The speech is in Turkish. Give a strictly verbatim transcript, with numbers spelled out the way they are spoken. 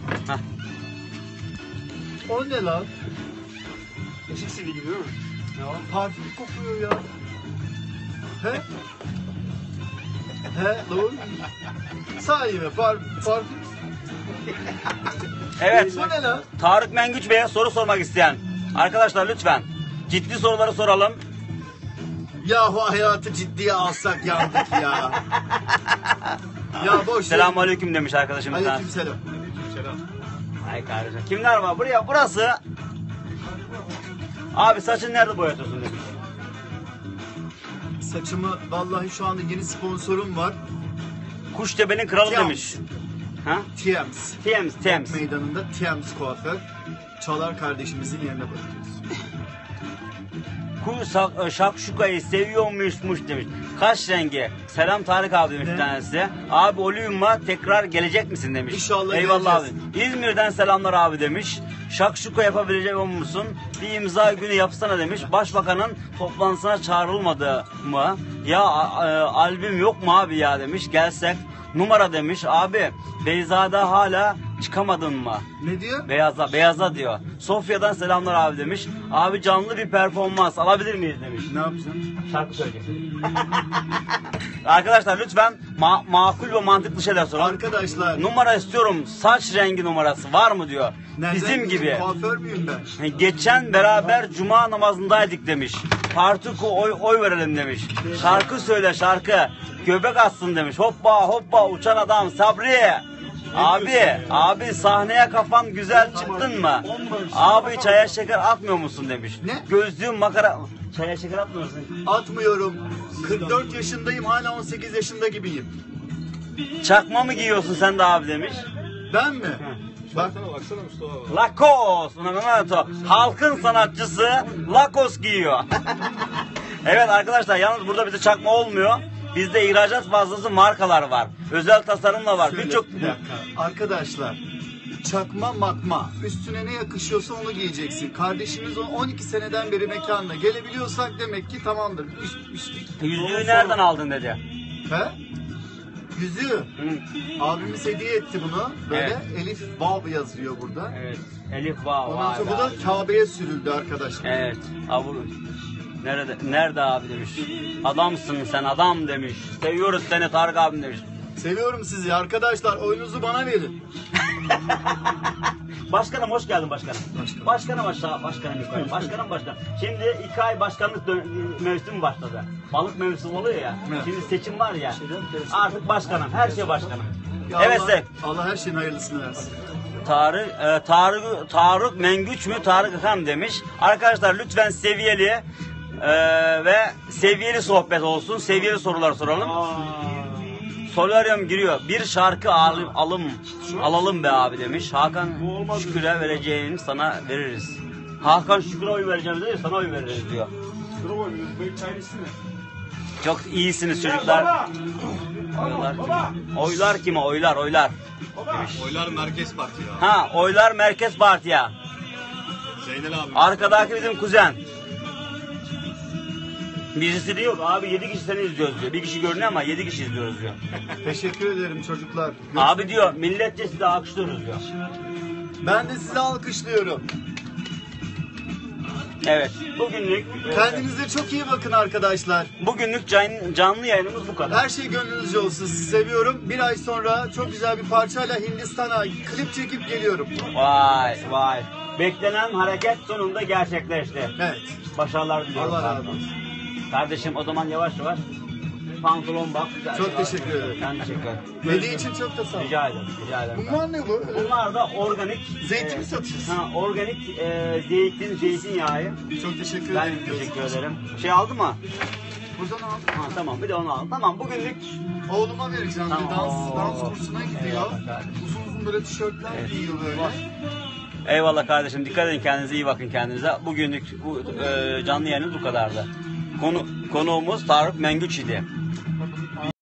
Heh. O ne lan? Işık sili gibi değil mi? Ya parfüm kokuyor ya. He? He doğru. Sahi mi? Par parfüm. Evet. Bu ne lan? Tarık Mengüç Bey'e soru sormak isteyen arkadaşlar lütfen ciddi soruları soralım. Yahu hayatı ciddiye alsak yandık ya. Ya boş ver. Selamünaleyküm demiş arkadaşımız. Aleykümselam. Selam. Ay kardeşim. Kimler var? Buraya burası. Abi saçını nerede boyatıyorsun demiş. Saçımı vallahi şu anda yeni sponsorum var. Kuştepe'nin kralı Tiyams. demiş. Ha? Tiems. Thames, Thames. Meydanında Tiems kuaför. Çağlar kardeşimizin yerine bırakıyoruz. Kuş şakşukayı seviyormuşmuş demiş. Kaç rengi? Selam Tarık abi demiş bir tanesi. Abi Olyum'a tekrar gelecek misin demiş. İnşallah Eyvallah geleceğiz. abi. İzmir'den selamlar abi demiş. Şakşuka yapabilecek musun? Bir imza günü yapsana demiş. Başbakanın toplantısına çağrılmadı mı? Ya a, e, albüm yok mu abi ya demiş. Gelsek. Numara demiş. Abi Beyza'da hala çıkamadın mı? Ne diyor? Beyaza, beyaza diyor. Sofya'dan selamlar abi demiş. Abi canlı bir performans alabilir miyiz demiş. Ne yapacaksın? Şarkı söyleyeceksin. Arkadaşlar lütfen ma makul ve mantıklı şeyler sorun. Arkadaşlar. Numara istiyorum. Saç rengi numarası var mı diyor. Nereden Bizim bileyim, gibi. kuaför müyüm ben? Geçen beraber cuma namazındaydık demiş. Partuku oy, oy verelim demiş. Şarkı söyle şarkı. Göbek atsın demiş. Hoppa hoppa uçan adam Sabri. Abi, abi sahneye kafan güzel çıktın mı? Abi çaya şeker atmıyor musun demiş. Ne? Gözlüğün makara... Çaya şeker atmıyor musun? Atmıyorum. kırk dört yaşındayım, hala on sekiz yaşında gibiyim. Çakma mı giyiyorsun sen de abi demiş. Ben mi? Bak. Baksana baksana Mustafa. Lacoste. Ulan Mehmet o. Halkın sanatçısı Lacoste giyiyor. Evet arkadaşlar yalnız burada bize çakma olmuyor. Bizde ihracat fazlası markalar var. Özel tasarımla var. Şöyle, Birçok bir dakika. Arkadaşlar, çakma makma. Üstüne ne yakışıyorsa onu giyeceksin. Kardeşimiz on iki seneden beri mekanına gelebiliyorsak demek ki tamamdır. Üst, üst. yüzüğü nereden aldın dedi. He? Yüzüğü. Hı. Abimiz hediye etti bunu. Böyle Evet. Elif Bab yazıyor burada. Evet. Elif wow. Ondan sonra bu da Kabe'ye sürüldü arkadaşlar. Evet. Abi nerede nerede abi demiş. Adamsın sen adam demiş. Seviyoruz seni Tarık abim demiş. Seviyorum sizi arkadaşlar. Oyunuzu bana verin. Başkanım hoş geldin başkanım. Başkanım. Başkanım aşağı, başkanım yukarı. Başkanım başkanım. Şimdi iki ay başkanlık dön- mevsimi başladı. Balık mevsimi oluyor ya. Evet. Şimdi seçim var ya. Artık başkanım. Her şey başkanım. Ya Evet Allah, Sek. Allah her şeyin hayırlısını versin. Tarık, e, Tarık, Tarık Mengüç mü Tarık Akan demiş. Arkadaşlar lütfen seviyeli e, ve seviyeli sohbet olsun. Seviyeli sorular soralım. Solaryum giriyor. Bir şarkı alim, alım, alalım be abi demiş. Hakan Şükür'e vereceğini sana veririz. Hakan Şükür'e oy vereceğim diyor, sana oy veririz diyor. Dur oğlum, belki çay içsin mi? Çok iyisiniz çocuklar. Oylar kime? Oylar kime? Oylar, oylar. Demiş. Oylar Merkez Parti ya. Ha, oylar Merkez Parti'ye. Zeynel abi. Arkadaki bizim kuzen. Birisi diyor abi yedi kişi seni izliyoruz diyor. Bir kişi görünüyor ama yedi kişi izliyoruz diyor. Teşekkür ederim çocuklar. Abi diyor milletçe sizi alkışlıyoruz diyor. Ben de sizi alkışlıyorum. Evet bugünlük Kendinize çok iyi bakın arkadaşlar. bugünlük can- canlı yayınımız bu kadar. Her şey gönlünüzce olsun. Sizi seviyorum. Bir ay sonra çok güzel bir parçayla Hindistan'a klip çekip geliyorum. Vay vay. Beklenen hareket sonunda gerçekleşti. Evet. Başarılar diliyorum. Allah razı sana. olsun. Kardeşim o zaman yavaş yavaş pantolon bak. Güzel. Çok teşekkür ederim. Ben teşekkür ederim. Hediye için çok da sağ olun. Rica ederim. Rica ederim. Bunlar ne bu? Bunlar da organik. Zeytin e, mi satıyorsun? Ha, organik e, zeytin, zeytinyağı. Çok teşekkür Ben ederim. teşekkür ederim. Şey aldı mı? Buradan aldım. Ha, tamam bir de onu al. Tamam bugünlük Oğluma vereceğim. Tamam. Bir dans, dans kursuna gidiyor. Eyvallah kardeşim. Uzun uzun böyle tişörtler Evet. giyiyor böyle. eyvallah kardeşim. Dikkat edin kendinize, iyi bakın kendinize. Bugünlük bu e, canlı yayınımız bu kadardı. Konu, konuğumuz Tarık Mengüç idi.